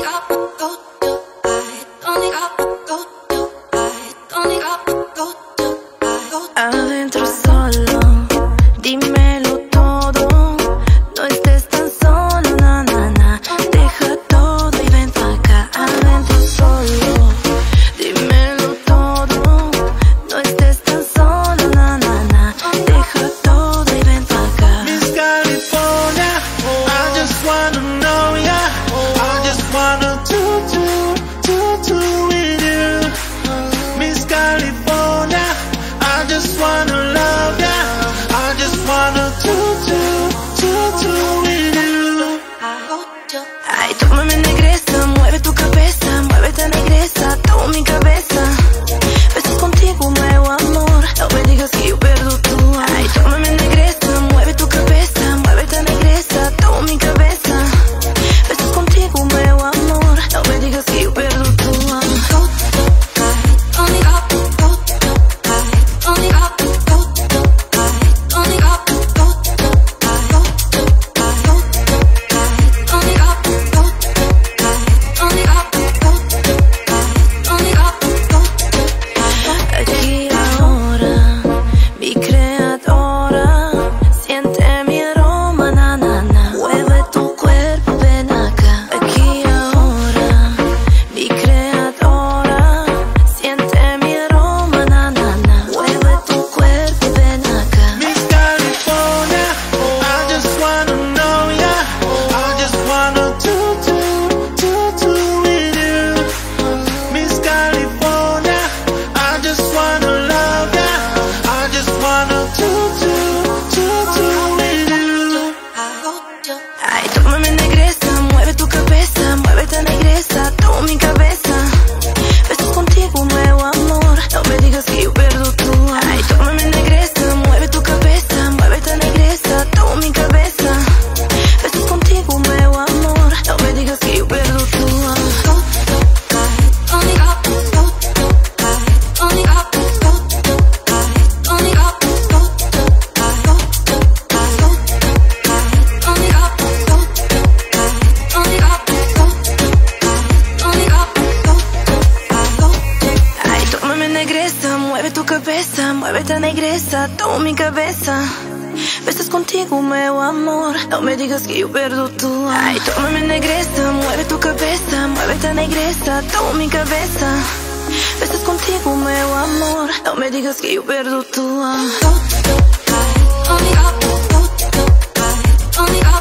Adentro solo, dímelo todo. No estés tan solo, na, na, na. Deja todo y ven pa' acá. Adentro solo, dímelo todo. No estés tan solo, na, na, na. Deja todo y ven pa' acá. Miss California, I just wanna know ya. I just wanna do with you. Miss California, I just wanna love ya. I just wanna do with you. Ay, tómame negresa, mueve tu cabeza, muévete negresa, toma mi cabeza. Besos contigo, un nuevo amor, no me digas que yo pierdo tu amor. Ay, tómame negresa, mueve tu cabeza, muévete negresa, toma mi cabeza. Besos contigo, un nuevo amor, no me digas que yo pierdo tu amor. Aquí ahora, mi creadora, siente mi aroma, na, na, na. Mueve tu cuerpo, ven acá. Aquí ahora, mi creadora, siente mi aroma, na, na, na. Mueve tu cuerpo, ven acá. Miss California, I just wanna know ya. I just wanna do with you. Miss California, I just wanna love ya. I just wanna do with you. Ay, tómame negresa, mueve tu cabeza, muévete negresa, toma mi cabeza. Besos contigo, un nuevo amor, no me digas que yo pierdo tu amor. Ay, tómame negresa, mueve tu cabeza, muévete negresa, toma mi cabeza. Besos contigo, un nuevo amor, no me digas que yo pierdo tu amor. Ay, tómame negresa, mueve tu cabeza, muévete negresa, toma mi cabeza. Besos contigo, un nuevo amor, no me digas que yo pierdo tu amor. Ay, tómame negresa, mueve tu cabeza, muévete negresa, toma mi cabeza. Besos contigo, un nuevo amor, no me digas que yo pierdo tu amor.